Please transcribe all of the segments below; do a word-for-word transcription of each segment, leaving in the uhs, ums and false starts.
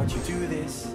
watch you do this.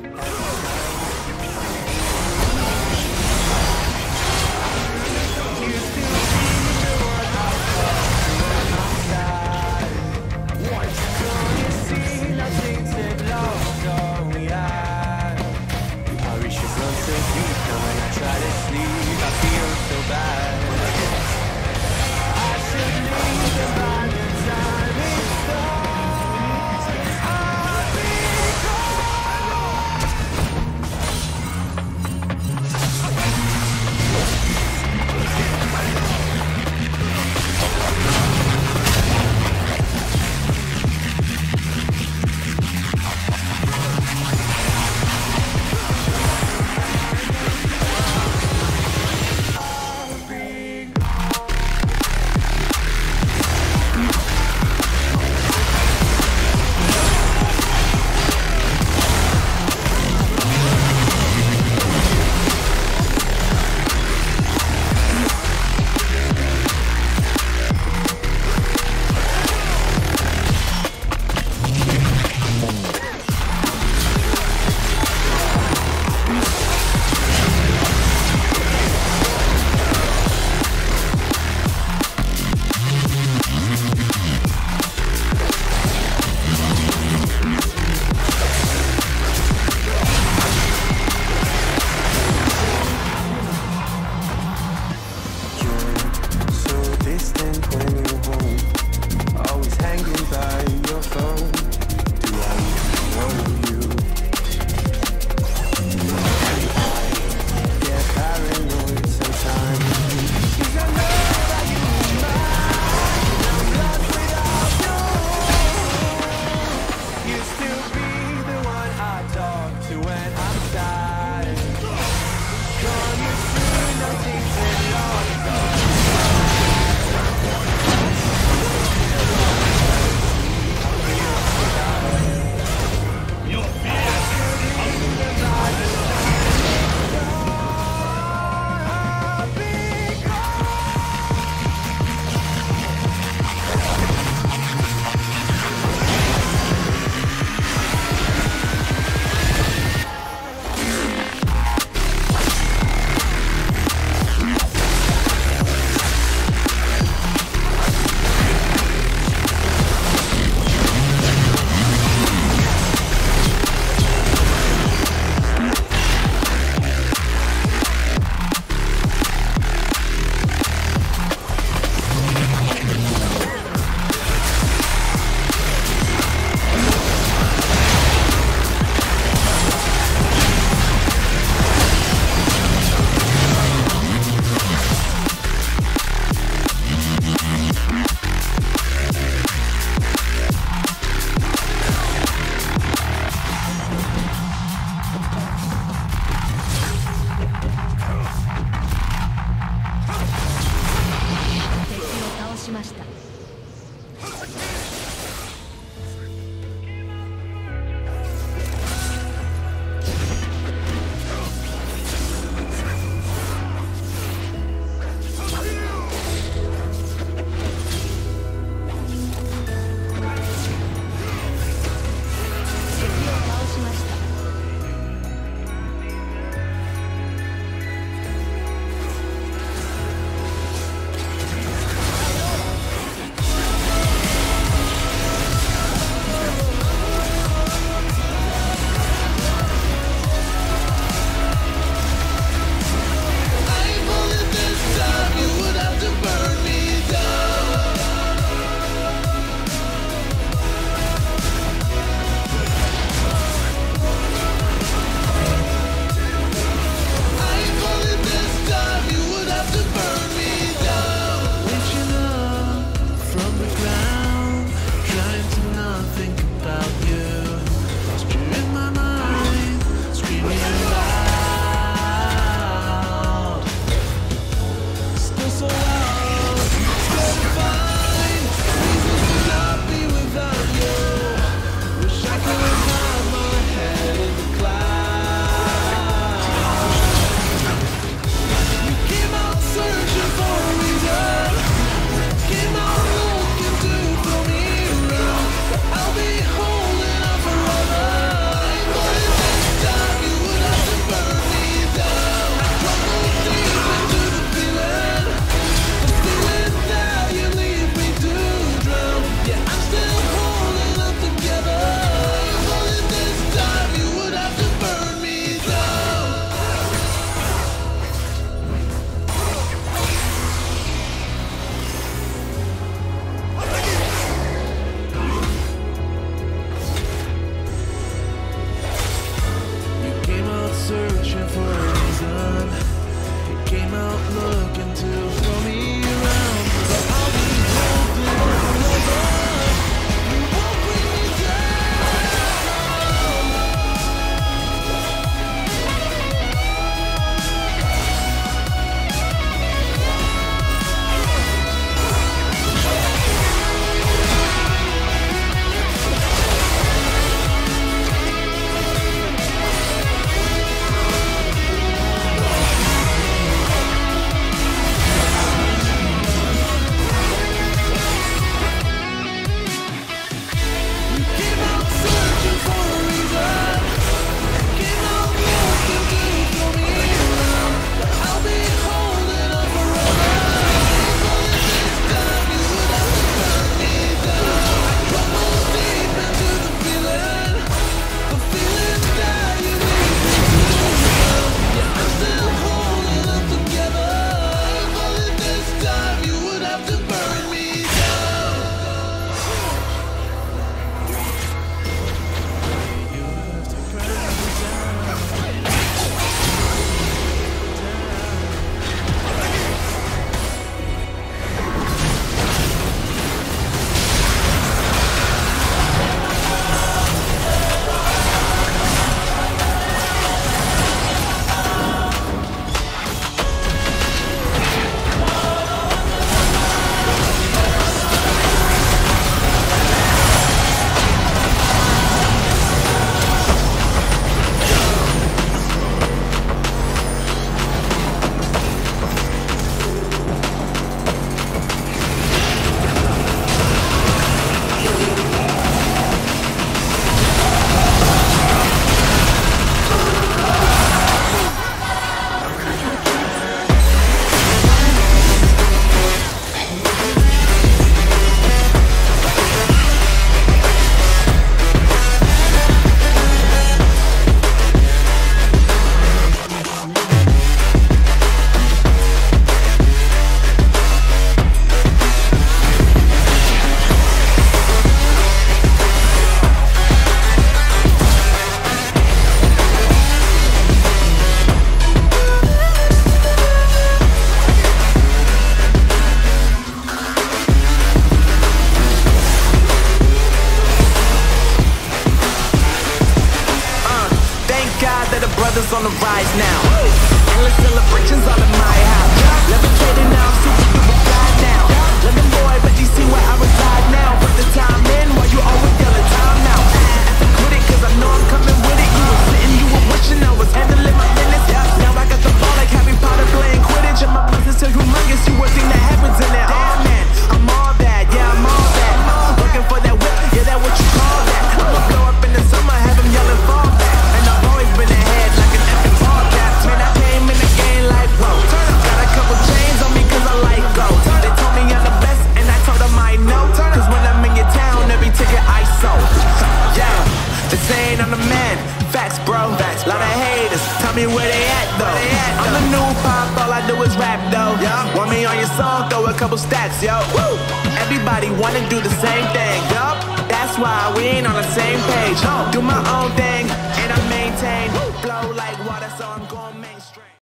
brothers on the rise now. Endless celebrations all in my house. Levitating now, super duper fly now. London boy, but you see where I reside now. Put the time in while you always yelling time now. Have to quit it, cause I know I'm coming with it. You were sitting, you were wishing I was handling my business. Now I got the ball like Harry Potter playing Quidditch. And my business is humongous, you would think that happens in it. Oh man, I'm all that, yeah, I'm all that. Looking for that whip, yeah, that what you call that. I'ma blow up in the summer, have them yelling fall back. And I've always been ahead like an effing ball cap. Man, I came in the game like, whoa. Got a couple chains on me cause I like gold. They told me I'm the best and I told them I know. Cause when I'm in your town, every ticket I sold. Yeah, they saying I'm the man. Facts, bro. Facts, lot of haters. Tell me where they at though. They at, I'm the new pop, all I do is rap though. Yeah. Want me on your song? Throw a couple stacks, yo. Woo. Everybody wanna do the same thing, yup. That's why we ain't on the same page. No. Do my own thing and I maintain. Flow like water, so I'm going mainstream.